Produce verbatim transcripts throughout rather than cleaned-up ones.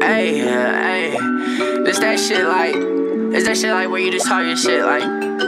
Hey, hey, this that shit like, is that shit like where you just talk your shit like?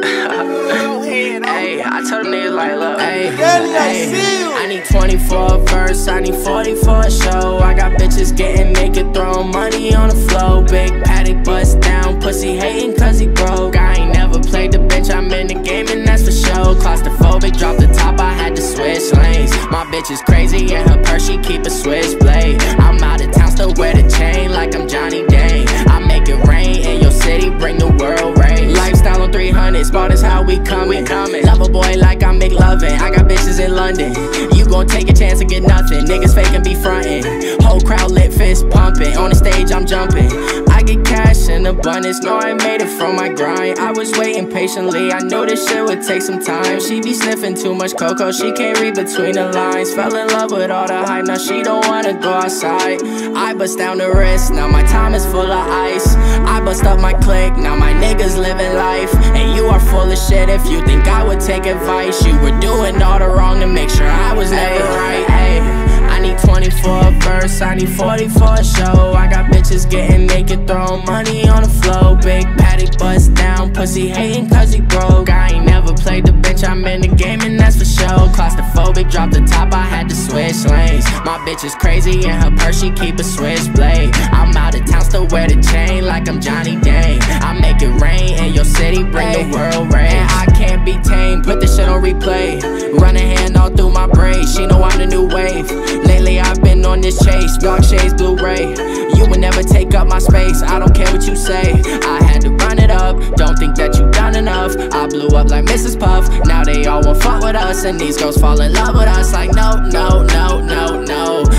Hey, I told them niggas like, look, hey, hey, I need twenty for a verse, I need forty for a show. I got bitches getting naked, throwing money on the floor. Big paddock bust down, pussy hating cause he broke. I ain't never played the bitch, I'm in the game and that's for sure. Claustrophobic, drop the top, I had to switch lanes. My bitch is crazy and her purse, she keep a switchblade. I'm out of town, still wear the chain like I'm Johnny Dane. I make it rain in your city, bring the world rain. Lifestyle on three hundred, smart as how we coming. Love a boy like I'm McLovin', I got bitches in London. You gon' take a chance to get nothing, niggas fake and be frontin'. Whole crowd lit, fist pumping, on the stage I'm jumping. I get cash in abundance, know I made it from my grind. I was waiting patiently, I knew this shit would take some time. She be sniffing too much cocoa, she can't read between the lines. Fell in love with all the hype, now she don't wanna go outside. I bust down the wrist, now my time is full of ice. I bust up my clique, now my niggas living life. And you are full of shit if you think I would take advice. You were doing all the wrong to make sure I was never right. Ay, I need twenty for a verse, I need forty for a show. I got bitches getting naked, throwing money on the floor. Big paddock bust down, pussy hating cause he broke. I ain't never played the bitch, I'm in the game and that's for sure. Claustrophobic, drop the top, I had to switch lanes. My bitch is crazy and her purse, she keep a switchblade. I'm out of town, still wear the chain like I'm Johnny Dane. I make it rain in your city, bring the world rain. And I can't be tamed, put this shit on replay. Run a hand all through my braids, she know I'm the new wave. Lately I've been on this chase, dark shades, Blu-ray. You would never take up my space, I don't care what you say. I had to run it up, don't think that you done enough. I blew up like Missus Puff, now they all want fuck with us. And these girls fall in love with us like no, no, no, no, no.